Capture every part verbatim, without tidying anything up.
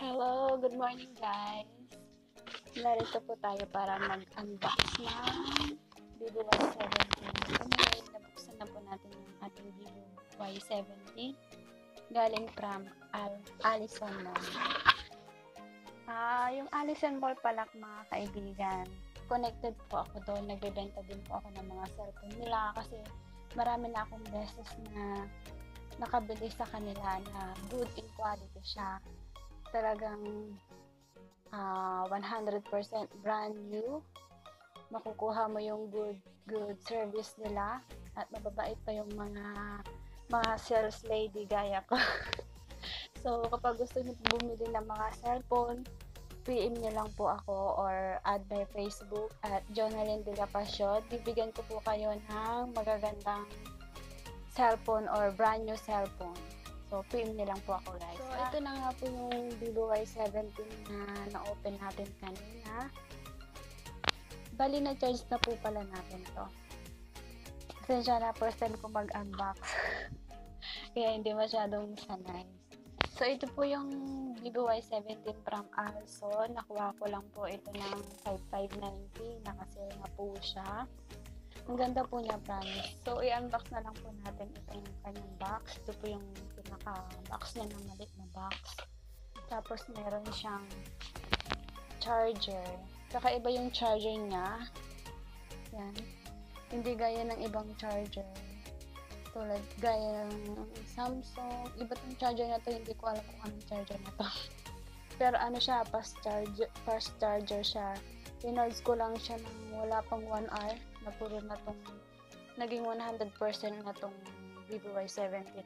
Hello, good morning guys. Narito po tayo para mag-unbox ng Vivo Y seventeen. So ngayon, nabuksan na po natin yung ating Vivo Y seventeen galing from Al Allison Mall. Ah, yung Allison Mall pala mga kaibigan. Connected po ako doon. Nagbebenta din po ako ng mga cellphone nila kasi marami na akong beses na nakabili sa kanila na good in quality siya. Talagang uh, one hundred percent brand new. Makukuha mo yung good good service nila at mababait pa yung mga mga sales lady gaya ko. So kapag gusto niyo bumili ng mga cellphone, P M niyo lang po ako or add my Facebook at Jonalyn De La Pasión. Bibigyan ko po kayo ng magagandang cellphone or brand new cellphone. So, P M niyo lang po ako guys. So, ito na nga po yung Vivo Y seventeen na na-open natin kanina. Bali, na-charge na po pala natin to. Pasensya na, first time ko mag-unbox. Kaya hindi masyadong sanay. So, ito po yung Vivo Y seventeen from Allison. Nakuha ko lang po ito ng five five ninety. Nakasale na po siya. Ang ganda po niya, promise. So, i-unbox na lang po natin itong kanyang box. Ito po yung pinaka-box niya na maliit na box. Tapos, meron siyang charger. Kakaiba yung charger niya. Yan. Hindi gaya ng ibang charger. Tulad gaya ng Samsung. Iba tong charger na to. Hindi ko alam kung anong charger na to. Pero ano siya, fast charger, fast charger siya. Pinarge ko lang siya ng wala pang one hour. Na puro na tong naging one hundred percent na tong Vivo Y seventeen.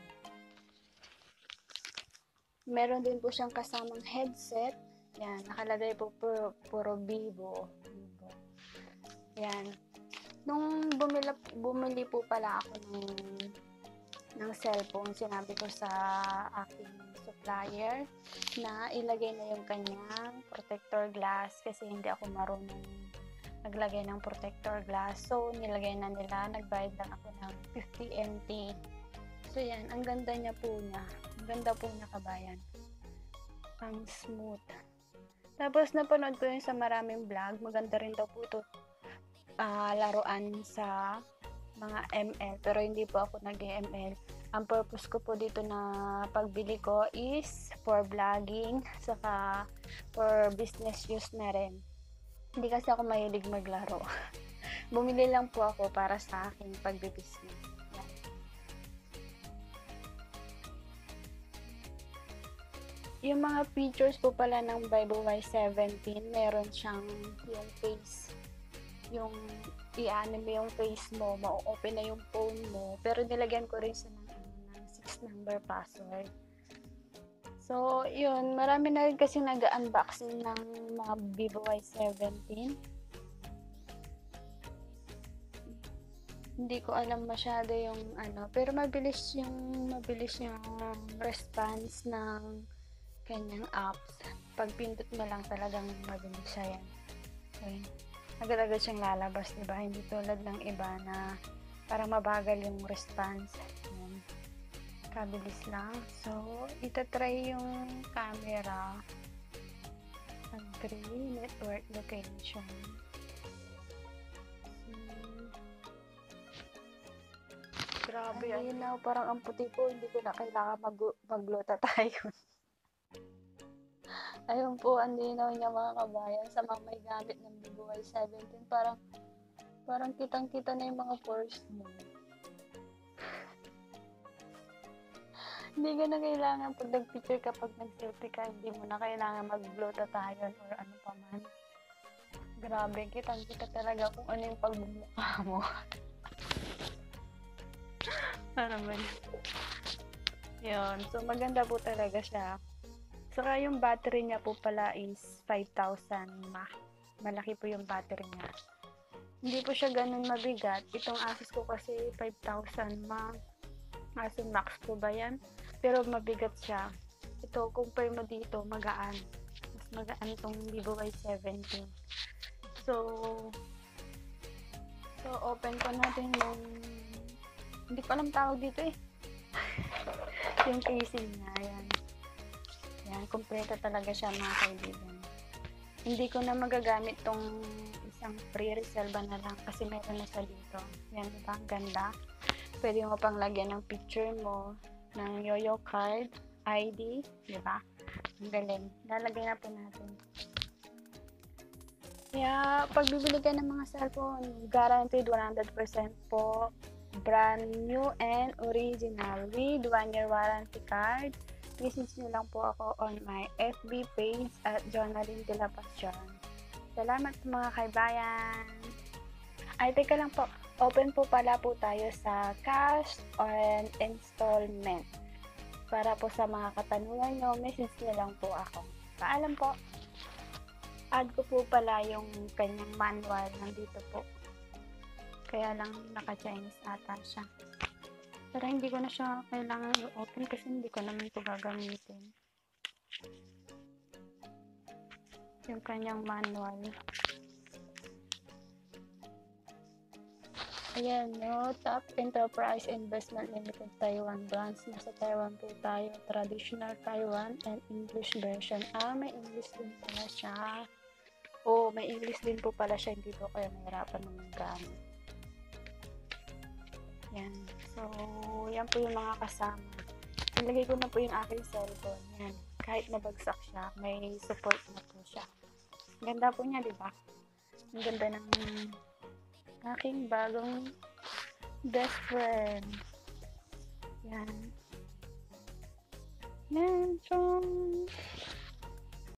Meron din po siyang kasamang headset. Yan, nakalagay po puro, puro Vivo. Vivo. Yan. Nung bumili, bumili po pala ako ng, ng cellphone, sinabi ko sa aking supplier na ilagay na yung kanyang protector glass kasi hindi ako marunong naglagay ng protector glass. So, nilagay na nila. Nagbayad lang ako ng fifty M T. So, yan. Ang ganda niya po niya. Ang ganda po niya, kabayan. Ang smooth. Tapos, napanood ko yun sa maraming vlog. Maganda rin daw po ito uh, laruan sa mga M L. Pero, hindi po ako nag-M L. Ang purpose ko po dito na pagbili ko is for vlogging, saka for business use na rin. Hindi kasi ako mahilig maglaro. Bumili lang po ako para sa aking pagbibusiness. Yan. Yung mga features po pala ng Vivo Y seventeen, meron siyang yung face. Yung i-ano mo yung face mo, ma-open na yung phone mo. Pero nilagyan ko rin siya ng, ng six number password. So, yun. Marami na rin kasi nag-unboxing ng mga Vivo Y seventeen. Hindi ko alam masyado yung ano. Pero mabilis yung mabilis yung response ng kanyang apps. Pag pindot mo lang talagang mabilis siya yan. So, yun. Agad-agad siyang lalabas, diba? Hindi tulad ng iba na parang mabagal yung response. Yan. Kabilis lang. So, itatry yung camera. Agree. Network location. Hmm. Grabe. Ayun na. Parang ang puti po. Hindi ko na kailangan mag maglota tayo. Ayun po. Ang linaw niya mga kabayan. Sa mga may gamit ng Vivo Y seventeen. Parang parang kitang-kita na yung mga pores mo. Hindi ka na kailangan pag nag-picture kapag nag-selfie ka, hindi mo na kailangan mag-glutathione or ano pa man. Grabe, kitang-kita talaga kung ano yung pagbumukha mo. Ano ba yun? Yun. So, maganda po talaga siya. Saka yung battery niya po pala is five thousand mAh. Malaki po yung battery niya. Hindi po siya ganun mabigat. Itong Asus ko kasi five thousand mAh. Asus Max po ba yan? Pero mabigat siya. Ito, compare mo dito, magaan. Mas magaan tong Vivo Y seventeen. So, so open ko natin yung, hindi ko alam tawag dito eh. Yung casing niya, yan. Yan. Yan, kumpleto talaga siya mga kaibigan. Hindi ko na magagamit tong isang free reserva na lang kasi meron na siya dito. Yan, diba? Ang ganda. Pwede mo pang lagyan ng picture mo, ng yoyo card, I D, diba? Ang galing. Lalagay na po natin. Kaya, pag bibili ka ng mga cellphone, guaranteed one hundred percent po. Brand new and original with one year warranty card. Message nyo lang po ako on my F B page at Jonalyn de la Pasión. Salamat mga kaibayan. Ay, teka lang po. Open po pala po tayo sa cash and installment. Para po sa mga katanungan nyo, message nyo lang po ako. Paalam po. Add ko po pala yung kanyang manual nandito po. Kaya lang naka-Chinese ata siya. Pero hindi ko na siya kailangan i-open kasi hindi ko naman ito gagamitin. Yung kanyang manual. Ayan, no? Top Enterprise Investment Limited Taiwan branch. Nasa Taiwan po tayo. Traditional Taiwan and English version. Ah, may English din pala siya. Oh, may English din po pala siya. Hindi po kayo mahirapan ng gamit. Yan. So, yan po yung mga kasama. Nilagay ko na po yung aking cellphone. Yan. Kahit nabagsak siya, may support na po siya. Ganda po niya, di ba? Ang ganda ng aking bagong best friend. Yan. Yan. Chong.